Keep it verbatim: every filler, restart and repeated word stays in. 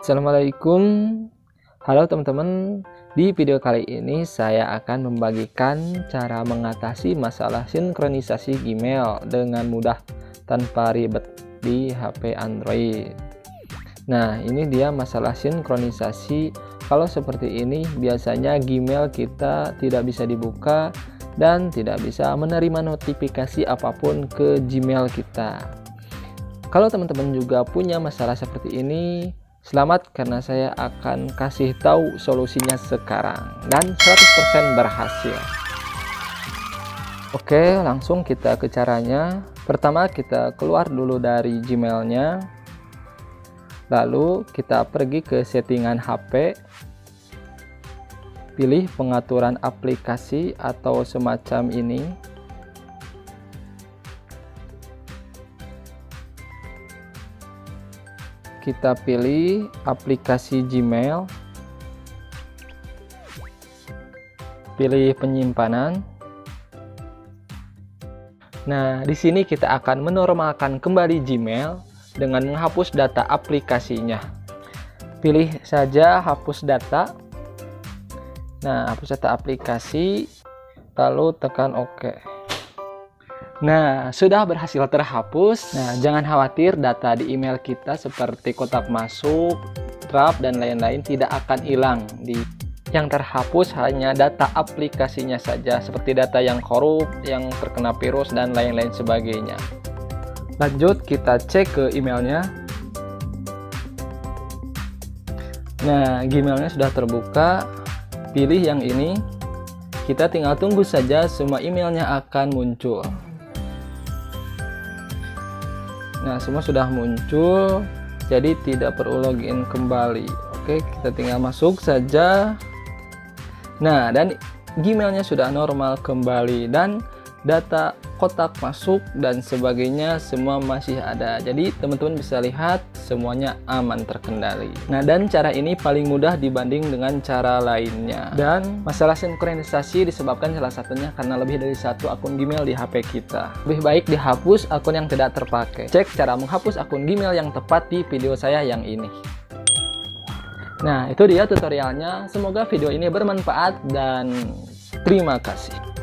Assalamualaikum. Halo teman-teman. Di video kali ini saya akan membagikan cara mengatasi masalah sinkronisasi Gmail dengan mudah tanpa ribet di H P Android. Nah, ini dia masalah sinkronisasi. Kalau seperti ini biasanya Gmail kita tidak bisa dibuka dan tidak bisa menerima notifikasi apapun ke Gmail kita. Kalau teman-teman juga punya masalah seperti ini, selamat karena saya akan kasih tahu solusinya sekarang dan seratus persen berhasil. Oke, langsung kita ke caranya. Pertama kita keluar dulu dari Gmail-nya. Lalu kita pergi ke settingan H P. Pilih pengaturan aplikasi atau semacam ini. Kita pilih aplikasi Gmail, pilih penyimpanan. Nah, di sini kita akan menormalkan kembali Gmail dengan menghapus data aplikasinya. Pilih saja hapus data. Nah, hapus data aplikasi, lalu tekan OK. Nah, sudah berhasil terhapus. Nah, jangan khawatir, data di email kita seperti kotak masuk, draft, dan lain-lain tidak akan hilang. Di yang terhapus hanya data aplikasinya saja, seperti data yang korup, yang terkena virus, dan lain-lain sebagainya. Lanjut, kita cek ke emailnya. Nah, Gmailnya sudah terbuka. Pilih yang ini. Kita tinggal tunggu saja semua emailnya akan muncul. Nah, semua sudah muncul, jadi tidak perlu login kembali. Oke, kita tinggal masuk saja. Nah, dan Gmailnya sudah normal kembali dan data kotak masuk dan sebagainya semua masih ada. Jadi teman-teman bisa lihat semuanya aman terkendali. Nah, dan cara ini paling mudah dibanding dengan cara lainnya. Dan masalah sinkronisasi disebabkan salah satunya karena lebih dari satu akun Gmail di H P kita. Lebih baik dihapus akun yang tidak terpakai. Cek cara menghapus akun Gmail yang tepat di video saya yang ini. Nah, itu dia tutorialnya. Semoga video ini bermanfaat dan terima kasih.